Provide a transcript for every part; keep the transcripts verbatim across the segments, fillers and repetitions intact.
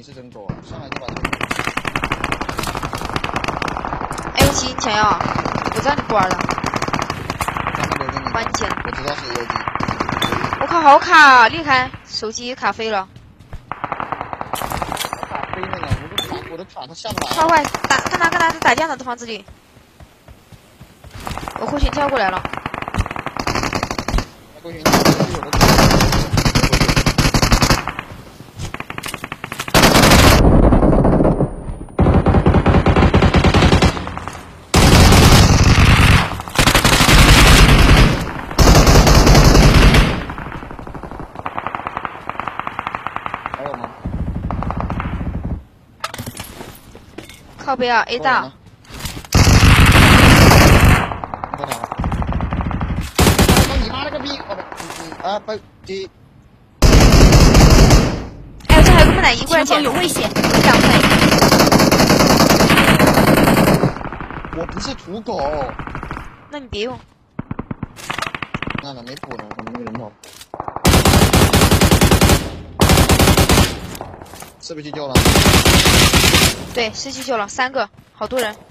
是真狗，上来就把这个。 M 七，你想要啊？我知道你不玩了。 咱们留给你。 把你捡。 我知道是 A O D。 我靠，好卡！离开，手机卡飞了。 我卡飞了呢，我的卡，我的卡，他下不来。 快快打，干他干他，在打架呢，这房子里。我后勤跳过来了。 过去，你有的卡。还有吗？ 靠背啊 ，A 大。 啊，不，这。 哎，这还有个木乃伊，过来捡。 有危险！ 两木乃伊。 我不是土狗。 那你别用。 那了，没补呢，可能没人跑。是不是去救了？ 对，是去救了，三个，好多人。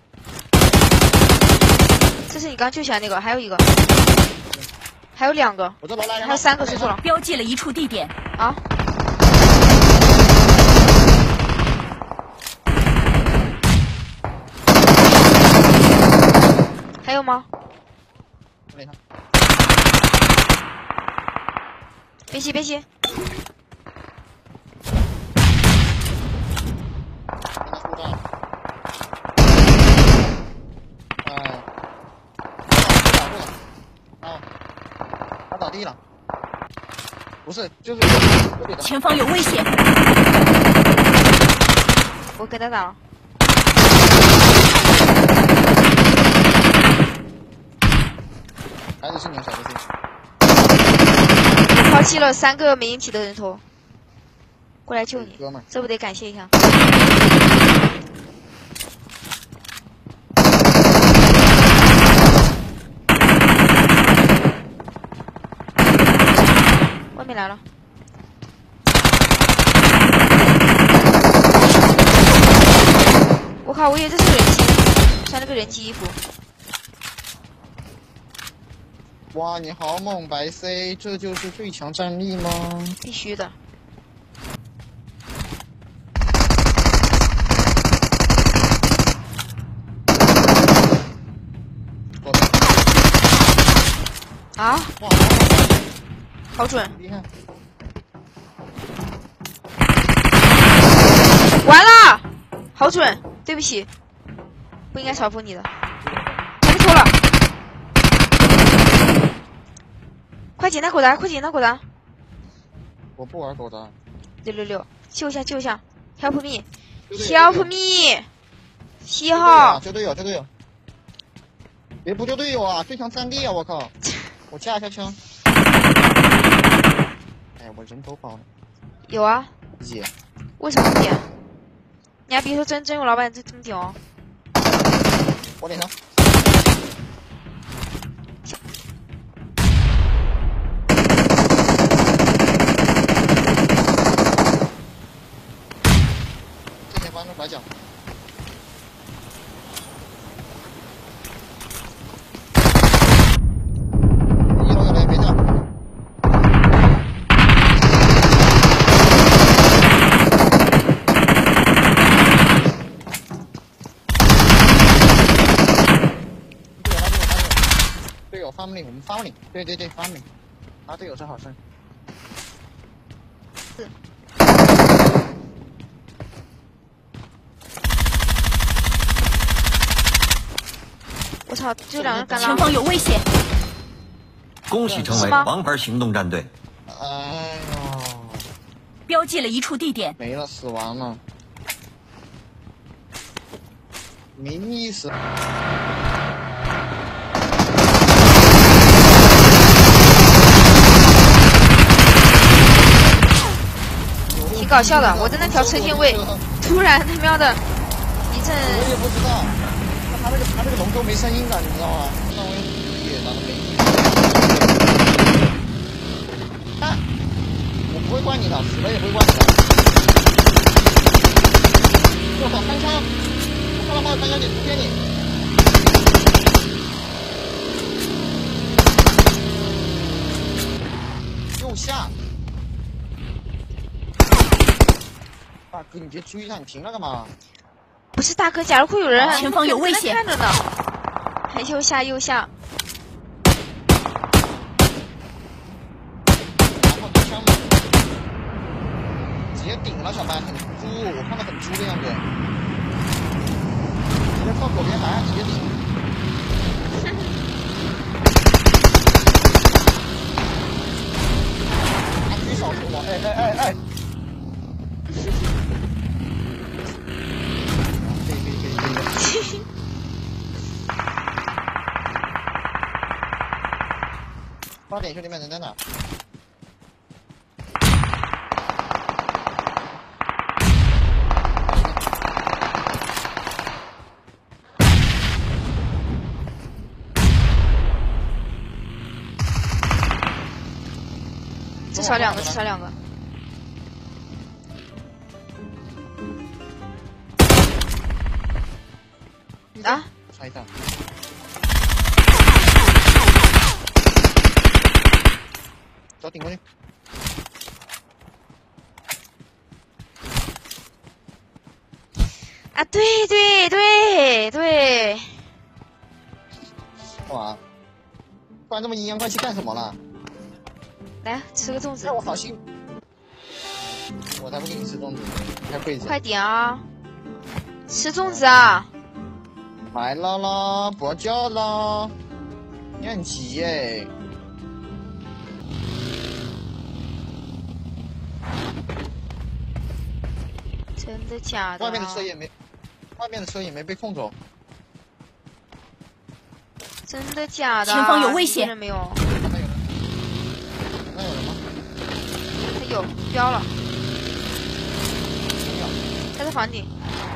这是你刚救起来那个，还有一个。 还有两个， 我这楼来人， 还有三个，说错了。 标记了一处地点啊！还有吗？别吸，别吸。 倒地了，不是，就是前方有危险。 我给他打了。 还是是你小子 C。 我抛弃了三个没引体的人头，过来救你， 哥们， 这不得感谢一下。外面来了。我靠！我以为这是人机，穿了个人机衣服。 哇，你好猛，白 C， 这就是最强战力吗？ 必须的。啊！ 哇， 好准！ 厉害！ 完了，好准！对不起，不应该嘲讽你的。他被偷了，快捡那狗蛋，快捡那狗蛋！ 我不玩狗蛋。 六六六，救一下，救一下 ！Help me！Help me！ 七号， 救队友，救队友！别不救队友啊！最强战力啊！我靠！我架一下枪。哎，我人头包了。 有啊。 姐。 为什么不点？你还别说，真真有老板这这么屌、哦。 我点上。之前翻着白讲。发命令，我们发命令，对对对，发命令，他队友是好事。 是。我操，就两个干拉。 前方有危险！ 恭喜成为王牌行动战队。 哎呦！ 标记了一处地点。 没了，死亡了，没意思。 挺搞笑的，我在那条车线位，突然他喵的一阵。 我也不知道，他那个他那个龙舟没声音的，你知道吗？那我也拿的没。啊！我不会怪你的，死了也不会怪你的。 了，三小姐贴你。右下。大哥，你别追上，你停了干嘛？ 不是大哥，假如会有人， 前方有危险， 看着呢。还右下右下。 然后对枪嘛，直接顶了，小白很猪，我看到很猪的样子。直接靠左边来，直接顶。他狙少数我，哎哎哎哎。可以可以可以可以。八点兄弟们人在哪？ 至少两个，至少两个。啊！ 差一下。走，顶过去。 啊，对对对对。 干嘛？不然这么阴阳怪气干什么了？ 来吃个粽子。 哎，我好心。我才不给你吃粽子，你还跪着。 快点啊！吃粽子啊！ 来了啦，不要叫啦！你很急哎。 真的假的？ 外面的车也没，外面的车也没被控走。 真的假的？ 前方有危险！ 人没有？ 那有人？那有人吗？ 他有标了，他在房顶。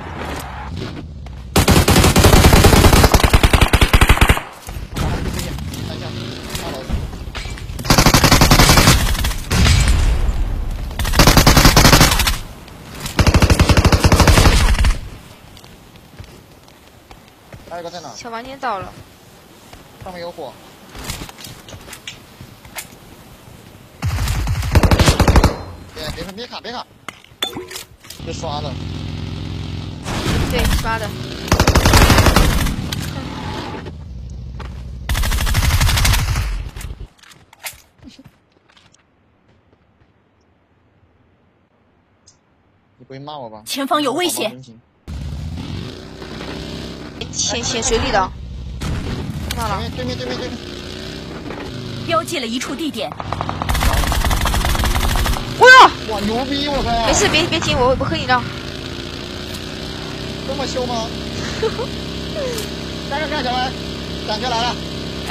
还有一个在哪？ 小房间倒了， 上面有火。别别别卡别卡，这刷的。 对，刷的。 你不会骂我吧？ 前方有危险！ 潜潜水里的，看到了。 对面对面对面。 标记了一处地点。 哇！ 哇，牛逼！我靠！ 没事，别别停，我我喝饮料。 这么凶吗？干干干，小白，感觉来了。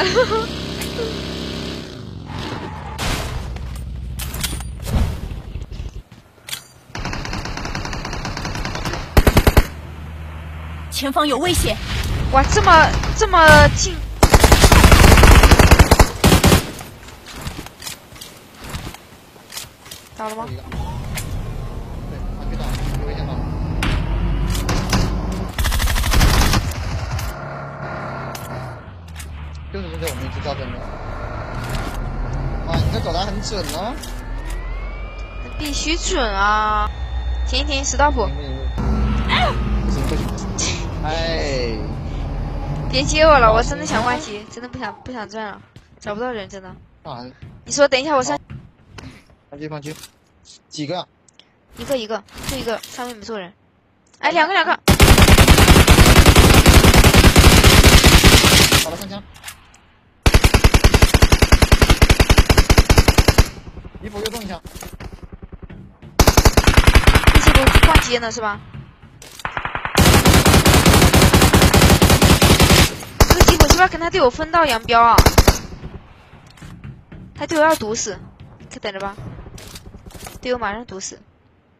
前方有危险！ 哇，这么这么近！打了吗？ 对，还没打，有危险打。就是针对我们一直照针的。哇，你这走的很准哦。 必须准啊！停一停 ，stop。 不行不行。哎， 别接我了，我真的想挂机，真的不想不想转了，找不到人，真的。 啊， 你说等一下我上。 放弃放弃，几个？ 一个一个，就一个，上面没坐人。哎，两个两个。 好了，上枪。衣服又中一枪。 这些都挂机呢是吧？吉普是不是跟他队友分道扬镳啊？他队友要毒死，可等着吧，队友马上毒死。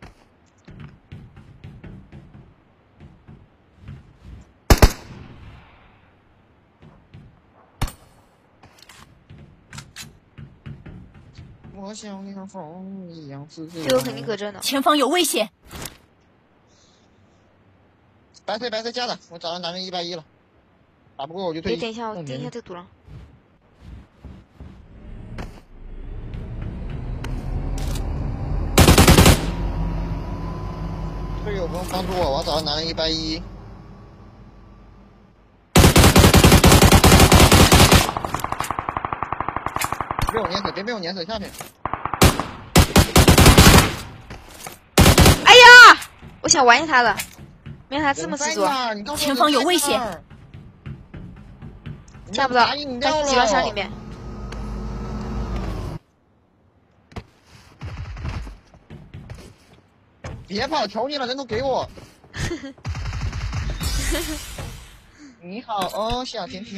我想你和风一样自由。 队友肯定搁这呢。 前方有危险！ 白色白色加的，我找到男人一百一了，打不过我就退役。 别等一下，我等一下这堵了。 队友不用帮助我，我要找到男人一百一。被我碾死，别被我碾死，下去。 哎呀，我想玩他了，没想到他这么执着。 前方有危险， 下不到，在集装箱里面。 别跑，求你了，人都给我。你好，哦，小甜甜。